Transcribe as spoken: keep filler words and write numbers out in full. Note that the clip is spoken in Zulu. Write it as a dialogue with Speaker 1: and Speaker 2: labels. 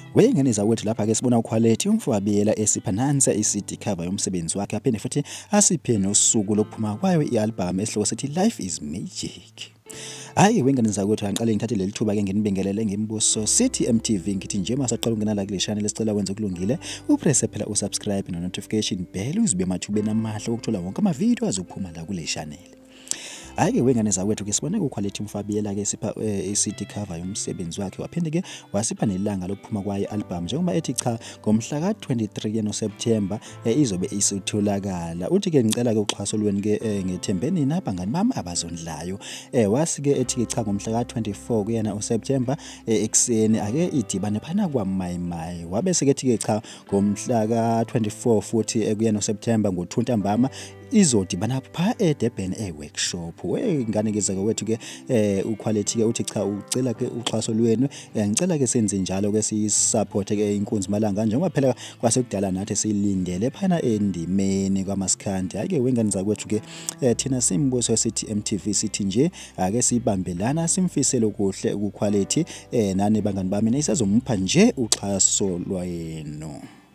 Speaker 1: Wengane zawethu lapha ke sibona uquality umfowabo Biyela esipha nansi i-C D cover yomsebenzi wakhe aphinde futhi asiphe nosuku lokuphuma kwayo i-album esihloko sithi Life is Magic. Hayi wengane zakwethu angiqale ngithathe leli thuba ke nginibingelele ngimbuso sithi M T V ngithi nje masaqala ukungena la kule channel esicela wenze kulungile upress phela usubscribe no notification bell uzibe mathubeni amahle ukuthola wonke ama video azophuma la kule channel. Hayi wengane zawethu ke sibone uquality umfowabo Biyela ke sipha i-C D cover yomsebenzi wakhe waphinde ke wasipha nelanga lokuphuma kwayo i-album njengoba ethi cha ngomhla ka twenty-three no September izobe isitholakala. Uthi ke ngicela ke uxhaso lweni ke ngethembeni nabangani bami abazondlayo wasi ke ethi ke cha ngomhla ka twenty-four kuyena uSeptember ekseni ake idibane phana kwa Mai Mai wabese ke ethi ke cha ngomhla ka twenty-four futhi kuyena uSeptember ngothuntabama izodibana pha eDurban eWorkShop. Wengane ke zake wethu ke uquality ke uthi cha ucela ke uxhaso lwenu ngicela ke senze njalo ke sisupport ke inkunzi malanga njengoba phela kwasekudala nathi silindele phana endimeni kwaMaskandi. Ake wengane zakwethu ke thina simbuso sithi M T V sithi nje ake sibambelana simfisele okuhle uquality nani bangani bami nisazompha nje uxhaso lwenu.